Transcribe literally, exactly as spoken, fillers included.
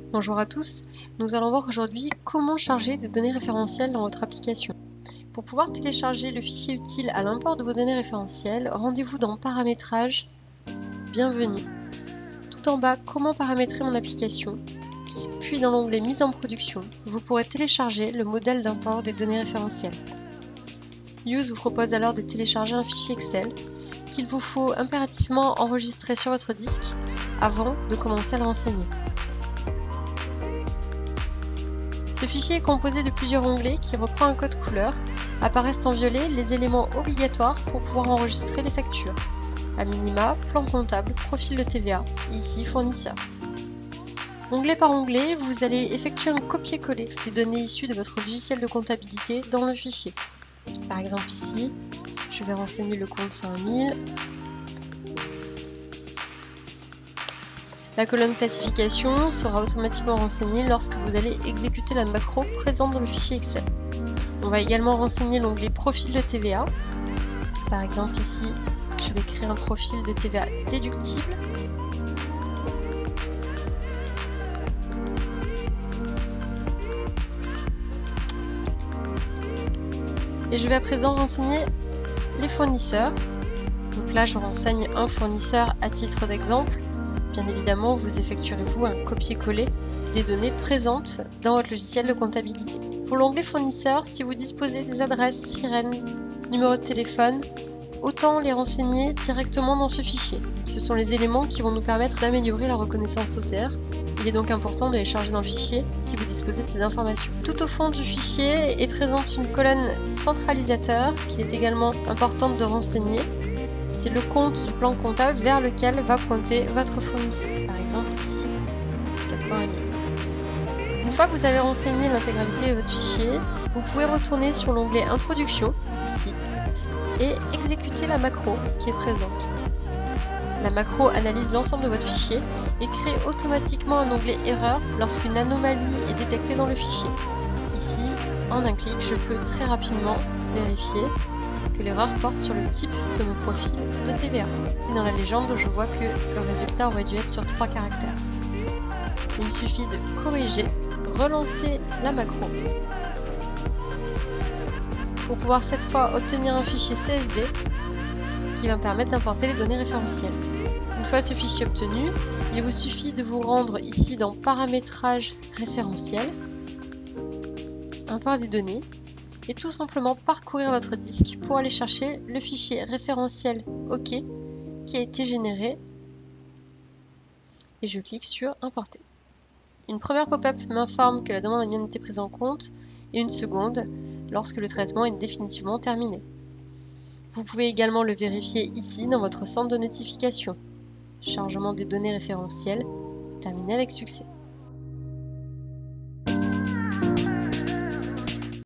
Bonjour à tous, nous allons voir aujourd'hui comment charger des données référentielles dans votre application. Pour pouvoir télécharger le fichier utile à l'import de vos données référentielles, rendez-vous dans Paramétrage, Bienvenue. Tout en bas, Comment paramétrer mon application. Puis dans l'onglet Mise en production, vous pourrez télécharger le modèle d'import des données référentielles. Use vous propose alors de télécharger un fichier Excel qu'il vous faut impérativement enregistrer sur votre disque avant de commencer à le renseigner. Ce fichier est composé de plusieurs onglets qui reprend un code couleur. Apparaissent en violet les éléments obligatoires pour pouvoir enregistrer les factures. A minima, plan comptable, profil de T V A, ici fournisseur. Onglet par onglet, vous allez effectuer un copier-coller des données issues de votre logiciel de comptabilité dans le fichier. Par exemple ici, je vais renseigner le compte cinq mille. La colonne classification sera automatiquement renseignée lorsque vous allez exécuter la macro présente dans le fichier Excel. On va également renseigner l'onglet profil de T V A. Par exemple ici, je vais créer un profil de T V A déductible. Et je vais à présent renseigner les fournisseurs. Donc là, je renseigne un fournisseur à titre d'exemple. Bien évidemment, vous effectuerez-vous un copier-coller des données présentes dans votre logiciel de comptabilité. Pour l'onglet fournisseur, si vous disposez des adresses, sirènes, numéros de téléphone, autant les renseigner directement dans ce fichier. Ce sont les éléments qui vont nous permettre d'améliorer la reconnaissance O C R. Il est donc important de les charger dans le fichier si vous disposez de ces informations. Tout au fond du fichier est présente une colonne centralisateur qu'il est également importante de renseigner. C'est le compte du plan comptable vers lequel va pointer votre fournisseur. Par exemple ici, quatre cent un mille. Une fois que vous avez renseigné l'intégralité de votre fichier, vous pouvez retourner sur l'onglet Introduction, ici, et exécuter la macro qui est présente. La macro analyse l'ensemble de votre fichier et crée automatiquement un onglet Erreur lorsqu'une anomalie est détectée dans le fichier. Ici, en un clic, je peux très rapidement vérifier que l'erreur porte sur le type de mon profil de T V A. Et dans la légende, je vois que le résultat aurait dû être sur trois caractères. Il me suffit de corriger, relancer la macro pour pouvoir cette fois obtenir un fichier C S V qui va me permettre d'importer les données référentielles. Une fois ce fichier obtenu, il vous suffit de vous rendre ici dans Paramétrage référentiel, Import des données, et tout simplement parcourir votre disque pour aller chercher le fichier référentiel OK qui a été généré et je clique sur Importer. Une première pop-up m'informe que la demande a bien été prise en compte et une seconde lorsque le traitement est définitivement terminé. Vous pouvez également le vérifier ici dans votre centre de notification. Chargement des données référentielles terminé avec succès.